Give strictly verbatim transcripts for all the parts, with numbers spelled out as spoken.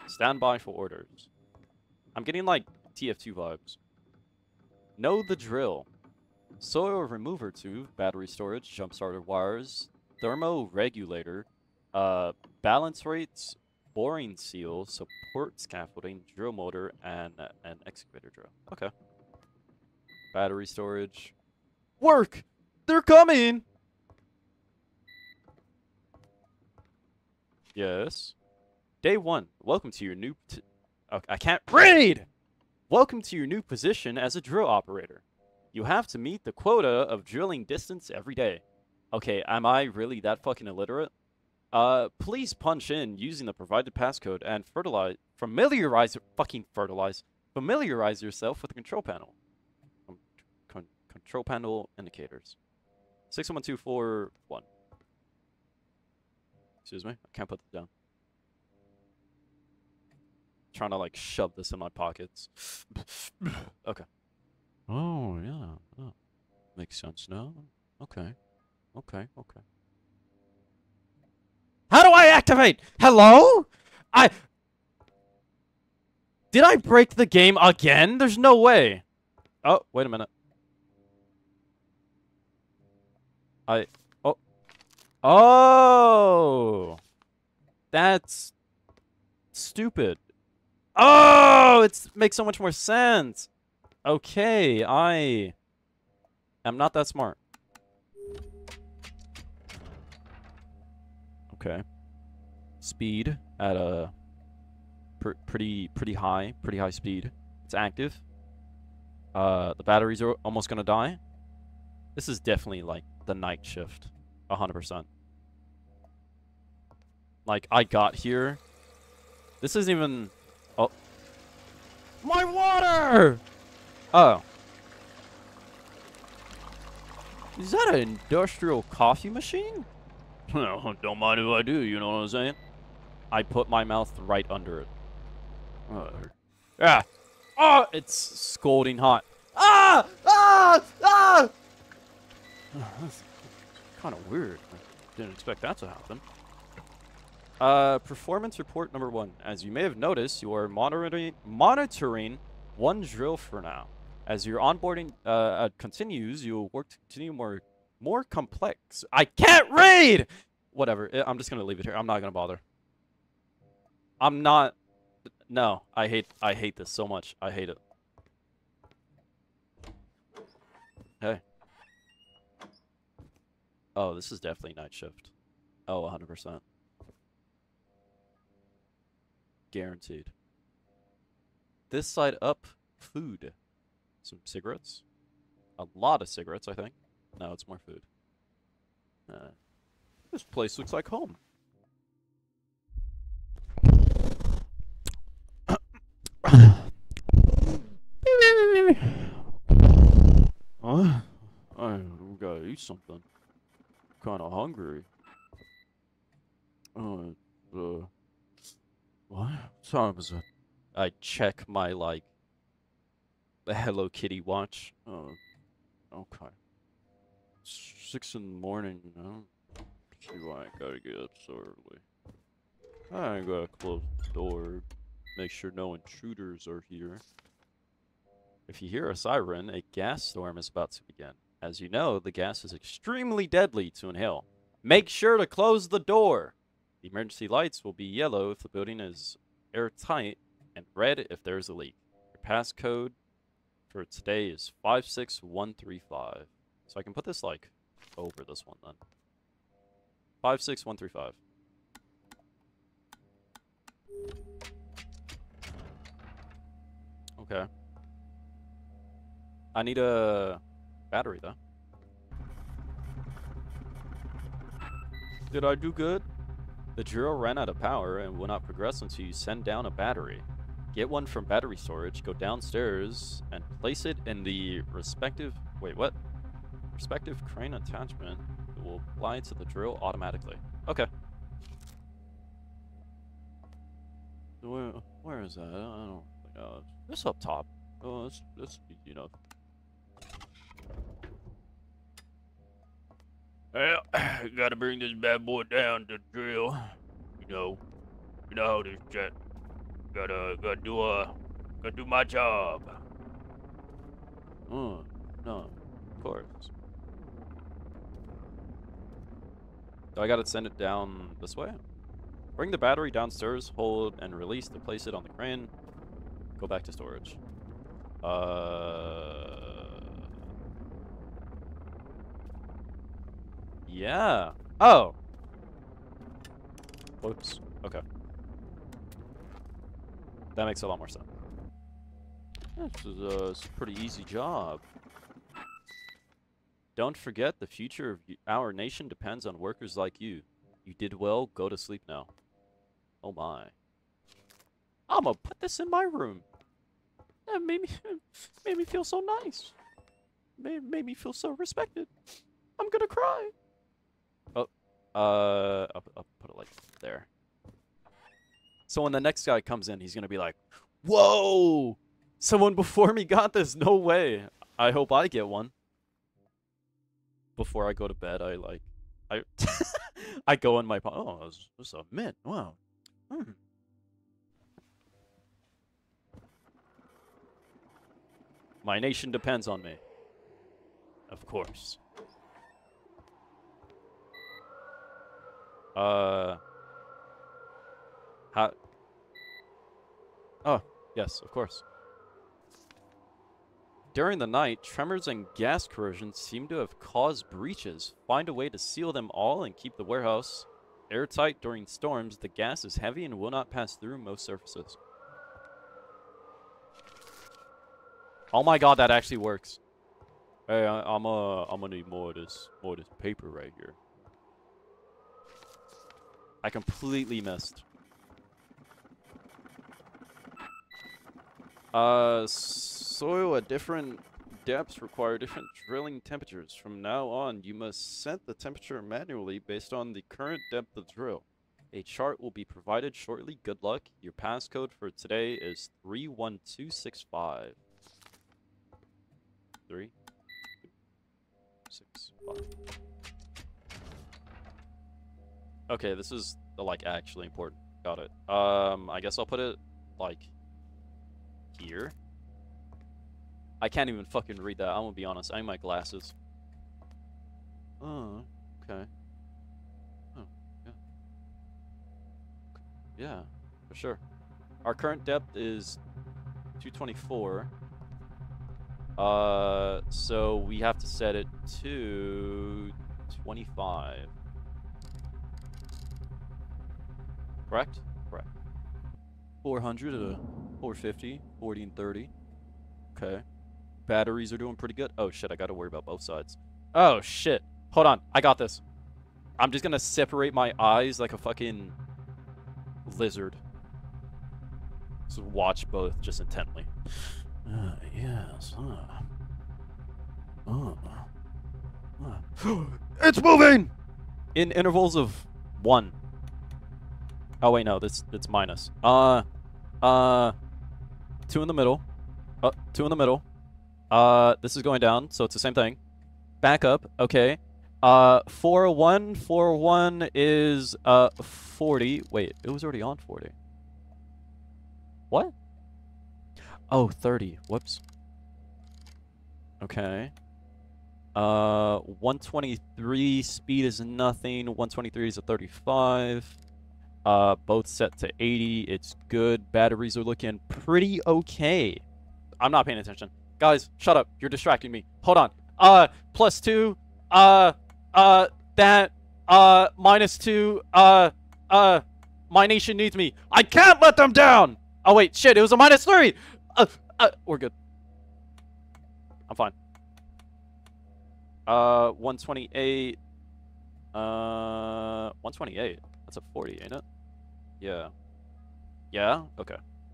Stand by for orders. I'm getting like T F two vibes. Know the drill. Soil remover tube, battery storage, jump starter wires, thermo regulator, uh, balance rates, boring seal, support scaffolding, drill motor, and uh, an excavator drill. Okay. Battery storage. Work! They're coming! Yes. Day one. Welcome to your new... T okay, I can't read! Welcome to your new position as a drill operator. You have to meet the quota of drilling distance every day. Okay, am I really that fucking illiterate? Uh, please punch in using the provided passcode and fertilize... Familiarize... Fucking fertilize. Familiarize yourself with the control panel. Con con control panel indicators. six one two four one. Excuse me, I can't put this down. Trying to like shove this in my pockets. Okay. Oh yeah. Oh. Makes sense now. Okay. Okay. Okay. How do I activate? Hello? I Did I break the game again? There's no way. Oh, wait a minute. I Oh. Oh. That's stupid. Oh, it makes so much more sense. Okay, I am not that smart. Okay. Speed at a pr pretty pretty high, pretty high speed. It's active. Uh, the batteries are almost gonna die. This is definitely like the night shift, a hundred percent. Like I got here. This isn't even. Oh. My water! Oh. Is that an industrial coffee machine? Well, don't mind if I do, you know what I'm saying? I put my mouth right under it. Uh, ah! Oh, it's scalding hot. Ah! Ah! Ah! Oh, that's kind of weird. I didn't expect that to happen. Uh, performance report number one. As you may have noticed, you are monitoring monitoring one drill for now. As your onboarding uh, uh, continues, you will work to continue more more complex. I can't read. Whatever. I'm just gonna leave it here. I'm not gonna bother. I'm not. No, I hate. I hate this so much. I hate it. Hey. Oh, this is definitely night shift. Oh, one hundred percent. Guaranteed. This side up, food. Some cigarettes. A lot of cigarettes, I think. No, it's more food. Uh, this place looks like home. Huh? I gotta eat something. Kinda hungry. Uh, uh, what time is it? I check my, like, the Hello Kitty watch. Oh, okay. Six in the morning, you know? See why I gotta get up so early. I gotta close the door. Make sure no intruders are here. If you hear a siren, a gas storm is about to begin. As you know, the gas is extremely deadly to inhale. Make sure to close the door. The emergency lights will be yellow if the building is airtight and red if there is a leak. Your passcode for today is five six one three five. So I can put this, like, over this one, then. five six one three five. Okay. I need a battery, though. Did I do good? The drill ran out of power and will not progress until you send down a battery. Get one from battery storage, go downstairs, and place it in the respective... Wait, what? Respective crane attachment. It will apply to the drill automatically. Okay. Where, where is that? I don't think... Uh, this up top. Oh, that's, that's easy enough. Well, gotta bring this bad boy down to drill. You know, you know how this jet. Gotta, gotta do a, gotta do my job. Oh, no, of course. So I gotta send it down this way? Bring the battery downstairs, hold and release to place it on the crane. Go back to storage. Uh... Yeah. Oh! Whoops. Okay. That makes a lot more sense. This is a, it's a pretty easy job. Don't forget, the future of our nation depends on workers like you. You did well, go to sleep now. Oh my. I'm gonna put this in my room. That made me, made me feel so nice. Made, made me feel so respected. I'm gonna cry. Oh, uh, I'll, I'll put it like there. So when the next guy comes in, he's gonna be like, whoa! Someone before me got this, no way. I hope I get one. Before I go to bed, I like, I, I go in my, oh, this is a mint, wow. Hmm. My nation depends on me. Of course. Uh. How? Oh, yes, of course. During the night, tremors and gas corrosion seem to have caused breaches. Find a way to seal them all and keep the warehouse airtight during storms. The gas is heavy and will not pass through most surfaces. Oh my god, that actually works. Hey, I, I'm uh, I'm gonna need more of this, more of this paper right here. I completely missed. Uh, soil at different depths require different drilling temperatures. From now on, you must set the temperature manually based on the current depth of drill. A chart will be provided shortly. Good luck. Your passcode for today is three one two six five. Three, two, six, five. Okay, this is the, like, actually important. Got it. Um, I guess I'll put it, like, here. I can't even fucking read that. I'm gonna be honest. I need my glasses. Oh, okay. Oh, yeah. Yeah, for sure. Our current depth is two twenty-four. Uh, so we have to set it to twenty-five. Correct? Correct. four hundred to four fifty, forty and thirty. Okay. Batteries are doing pretty good. Oh shit, I gotta worry about both sides. Oh shit. Hold on, I got this. I'm just gonna separate my eyes like a fucking lizard. So watch both just intently. Uh, yes. Uh. Uh. Uh. It's moving! In intervals of one. Oh wait, no, this it's minus. Uh, uh, two in the middle. Uh, two in the middle. Uh, this is going down, so it's the same thing. Back up, okay. Uh, four one, four one is uh forty. Wait, it was already on forty. What? Oh, thirty. Whoops. Okay. Uh, one twenty-three speed is nothing. one twenty-three is a thirty-five. Uh, both set to eighty. It's good. Batteries are looking pretty okay. I'm not paying attention. Guys, shut up. You're distracting me. Hold on. Uh, plus two. Uh, uh, that. Uh, minus two. Uh, uh, my nation needs me. I can't let them down! Oh, wait. Shit, it was a minus three! Uh, uh, we're good. I'm fine. Uh, one twenty-eight. Uh, one twenty-eight. That's a forty, ain't it? Yeah. Yeah? Okay.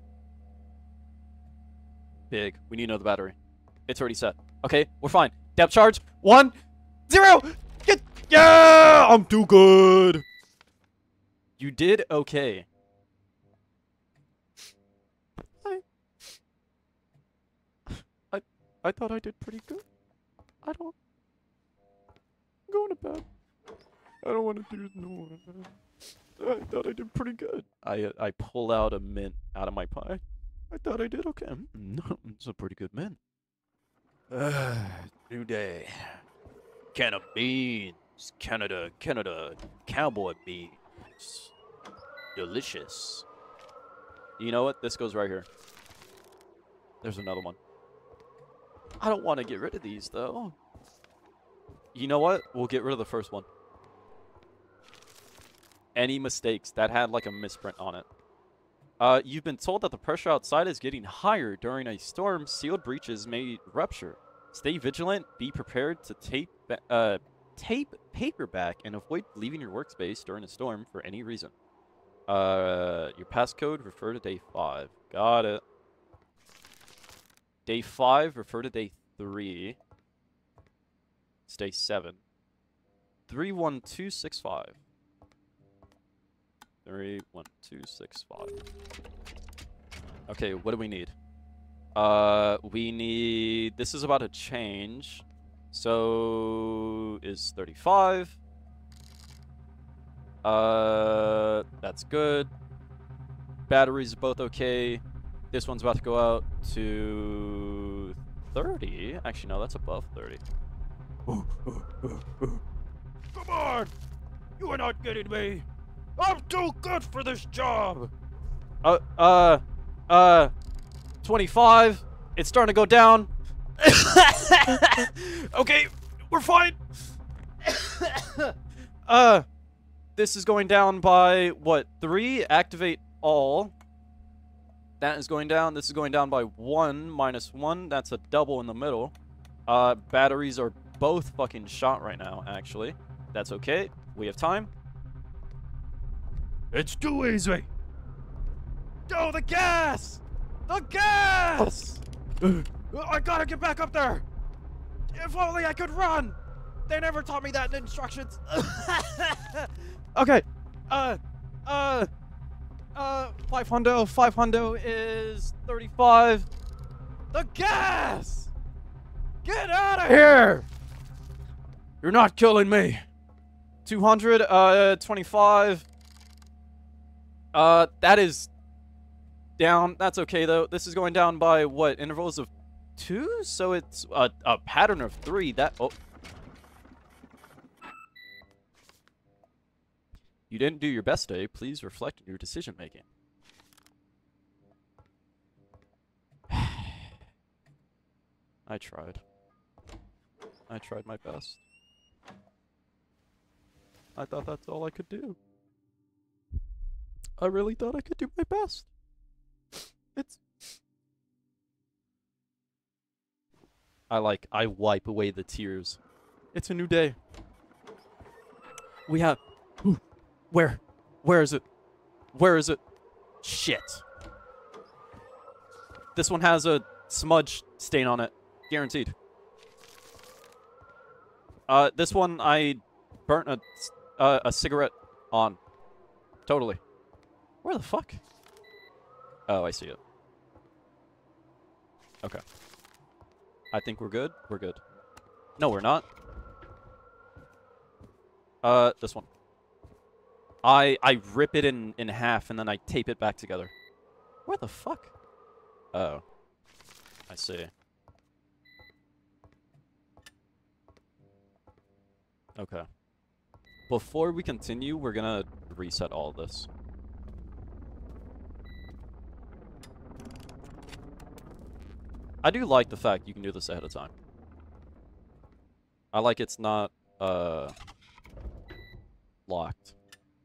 Big. We need to know the battery. It's already set. Okay, we're fine. Depth charge. One, zero. Get, yeah! I'm too good. You did okay. I, I, I thought I did pretty good. I don't. I'm going to bed. I don't want to do this no more. I thought I did pretty good. I uh, I pull out a mint out of my pie. I thought I did okay. Mm, it's a pretty good mint. Uh, new day. Can of beans. Canada, Canada, cowboy beans. Delicious. You know what? This goes right here. There's another one. I don't want to get rid of these, though. You know what? We'll get rid of the first one. Any mistakes? That had like a misprint on it. Uh, you've been told that the pressure outside is getting higher. During a storm, sealed breaches may rupture. Stay vigilant. Be prepared to tape, uh, tape paperback and avoid leaving your workspace during a storm for any reason. Uh, your passcode, refer to day five. Got it. Day five, refer to day three. It's day seven. Three one two six five. Three one two six five. Okay, what do we need? Uh, we need. This is about to change. So is thirty-five. Uh, that's good. Batteries are both okay. This one's about to go out to thirty. Actually, no, that's above thirty. Come on! You are not getting me! I'm too good for this job! Uh, uh, uh, twenty-five. It's starting to go down. Okay, we're fine. uh, this is going down by, what, three? Activate all. That is going down. This is going down by one, minus one. That's a double in the middle. Uh, batteries are both fucking shot right now, actually. That's okay. We have time. It's too easy. Oh, the gas! The gas! I gotta get back up there. If only I could run. They never taught me that in instructions. Okay. Uh, uh, uh, five hundo. Five hundo is thirty-five. The gas! Get out of here! You're not killing me. two hundred, uh, twenty-five. Uh, that is down. That's okay, though. This is going down by, what, intervals of two? So it's a, a pattern of three. That, oh. You didn't do your best day. Please reflect on your decision making. I tried. I tried my best. I thought that's all I could do. I really thought I could do my best. It's... I like, I wipe away the tears. It's a new day. We have... Where? Where is it? Where is it? Shit. This one has a smudge stain on it. Guaranteed. Uh, this one I burnt a, uh, a cigarette on. Totally. Where the fuck? Oh, I see it. Okay. I think we're good. We're good. No, we're not. Uh, this one. I I rip it in, in half and then I tape it back together. Where the fuck? Oh. I see. Okay. Before we continue, we're gonna reset all of this. I do like the fact you can do this ahead of time. I like it's not, uh, locked.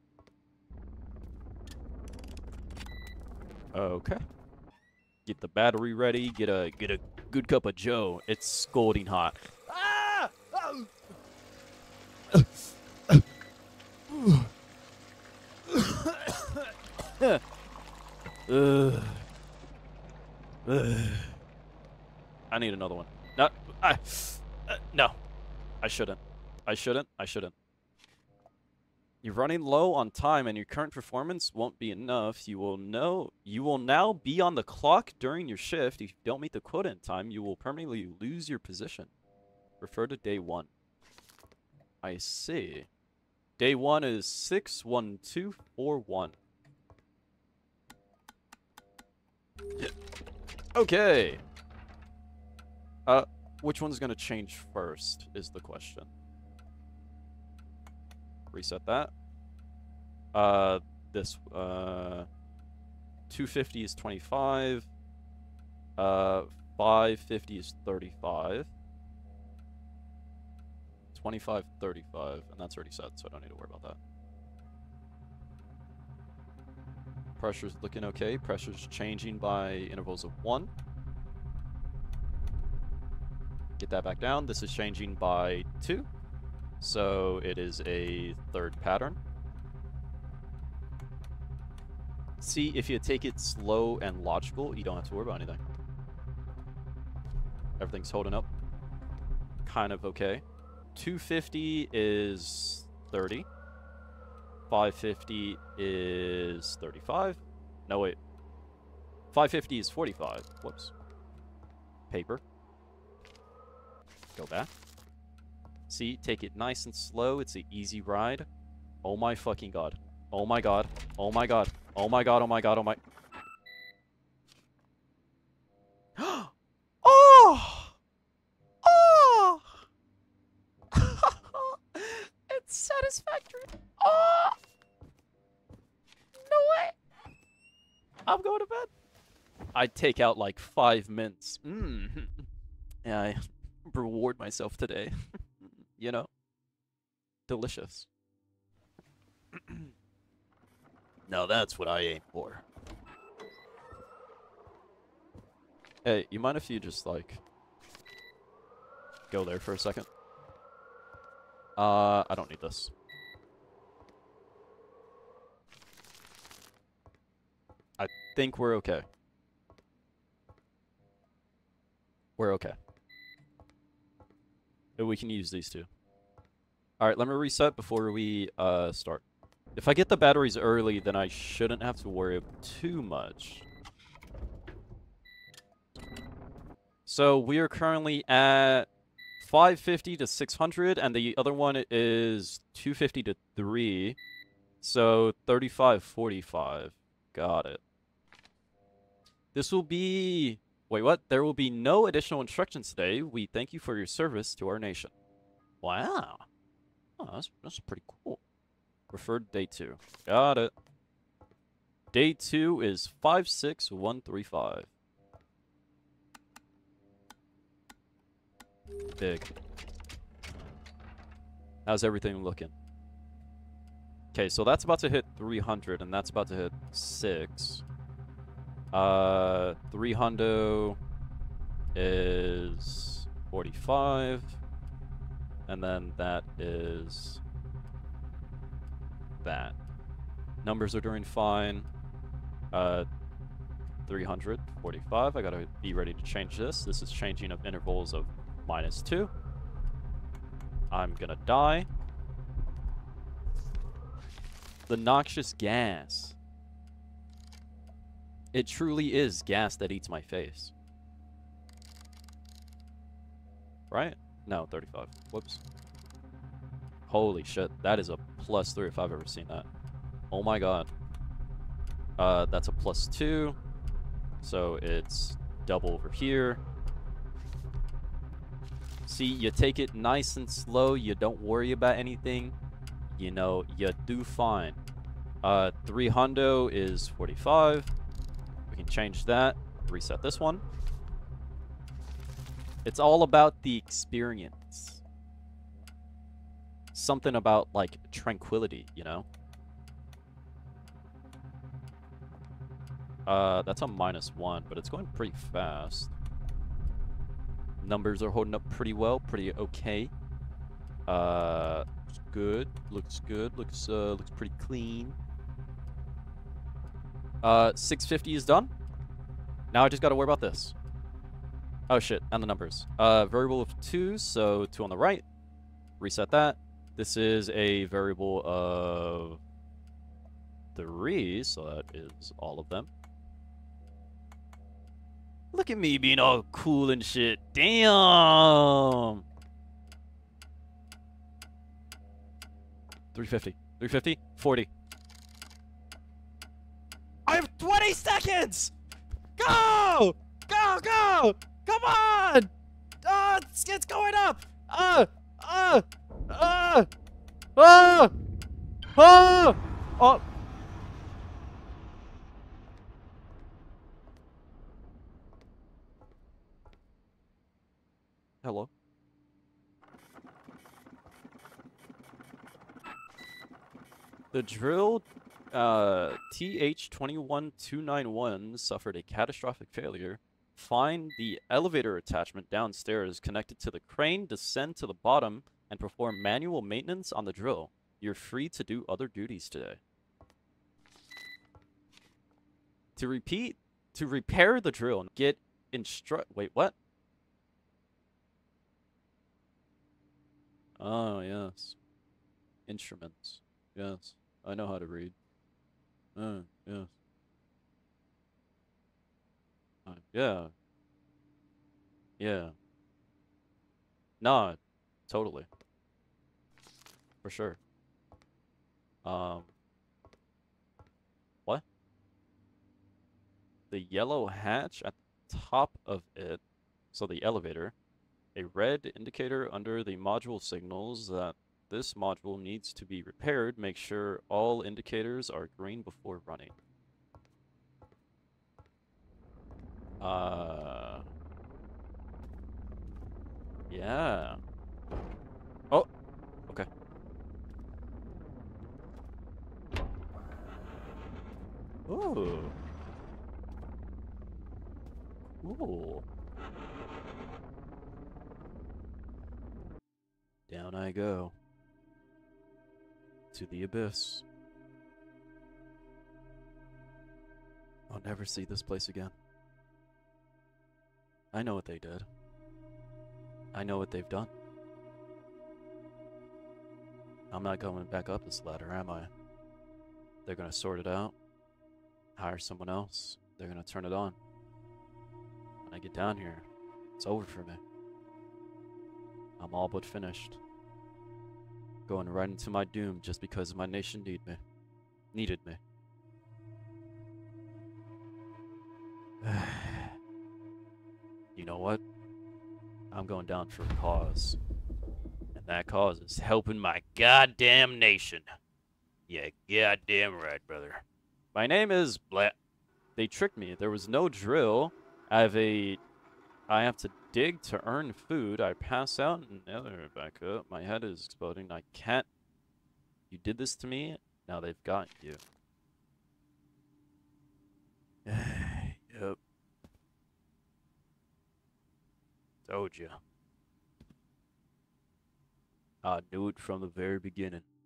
Okay. Get the battery ready. Get a get a good cup of Joe. It's scalding hot. Ah! Ugh. Ugh. I need another one. No, I, uh, no, I shouldn't. I shouldn't. I shouldn't. You're running low on time, and your current performance won't be enough. You will know. You will now be on the clock during your shift. If you don't meet the quota in time, you will permanently lose your position. Refer to day one. I see. Day one is six one two four one. Okay. Uh, which one's gonna change first is the question. Reset that. Uh, this, uh, two fifty is twenty-five. Uh, five fifty is thirty-five. twenty-five, thirty-five, and that's already set, so I don't need to worry about that. Pressure's looking okay. Pressure's changing by intervals of one. Get that back down. This is changing by two. So it is a third pattern. See, if you take it slow and logical, you don't have to worry about anything. Everything's holding up kind of okay. two fifty is thirty. five fifty is thirty-five. No, wait. five fifty is forty-five. Whoops. Paper. Go back. See, take it nice and slow. It's an easy ride. Oh my fucking god. Oh my god. Oh my god. Oh my god. Oh my god. Oh my... Oh! Oh! It's satisfactory. Oh! No way! I'm going to bed. I'd take out like five mints. Mm. Yeah, I reward myself today. You know? Delicious. Now that's what I aim for. Hey, you mind if you just, like, go there for a second? Uh, I don't need this. I think we're okay. We're okay. We can use these two. Alright, let me reset before we uh, start. If I get the batteries early, then I shouldn't have to worry too much. So we are currently at five fifty to six hundred, and the other one is two fifty to three. So thirty-five forty-five. Got it. This will be... Wait, what? There will be no additional instructions today. We thank you for your service to our nation. Wow. Oh, that's, that's pretty cool. Preferred day two. Got it. Day two is five six one three five. Big. How's everything looking? Okay, so that's about to hit three hundred, and that's about to hit six. Uh, three hundred is forty-five, and then that is that. Numbers are doing fine. Uh, three hundred, forty-five. I gotta be ready to change this. This is changing of intervals of minus two. I'm gonna die. The noxious gas. It truly is gas that eats my face. Right? No, thirty-five. Whoops. Holy shit. That is a plus three if I've ever seen that. Oh my god. Uh, that's a plus two. So it's double over here. See, you take it nice and slow. You don't worry about anything. You know, you do fine. Uh, three hundred is forty-five. We can change that. Reset this one. It's all about the experience. Something about, like, tranquility, you know? Uh, that's a minus one, but it's going pretty fast. Numbers are holding up pretty well, pretty okay. Uh, looks good, looks good, looks, uh, looks pretty clean. Uh, six fifty is done. Now I just gotta worry about this. Oh shit, and the numbers. Uh, variable of two, so two on the right. Reset that. This is a variable of three, so that is all of them. Look at me being all cool and shit. Damn! three fifty. three fifty. forty. I have twenty seconds! Go! Go, go! Come on! Uh, it's, it's going up! Uh, uh, uh, uh, uh, oh. Hello? The drill uh, T H two one two nine one suffered a catastrophic failure. Find the elevator attachment downstairs connected to the crane, descend to the bottom, and perform manual maintenance on the drill. You're free to do other duties today. To repeat, to repair the drill, get instru- wait, what? Oh, yes. Instruments. Yes. I know how to read. Uh, yes. Uh, yeah. Yeah. Nah, totally. For sure. Um. What? The yellow hatch at the top of it, so the elevator, a red indicator under the module signals that this module needs to be repaired. Make sure all indicators are green before running. Uh... Yeah. Oh, okay. Ooh. Ooh. Down I go. To the abyss. I'll never see this place again. I know what they did. I know what they've done. I'm not going back up this ladder, am I? They're gonna sort it out. Hire someone else. They're gonna turn it on. When I get down here, it's over for me. I'm all but finished. Going right into my doom just because my nation need me. Needed me. You know what? I'm going down for a cause. And that cause is helping my goddamn nation. Yeah, goddamn right, brother. My name is Bla- They tricked me. There was no drill. I have a... I have to dig to earn food. I pass out and never back up. My head is exploding. I can't... You did this to me. Now they've got you. Yep. Told you. I knew it from the very beginning.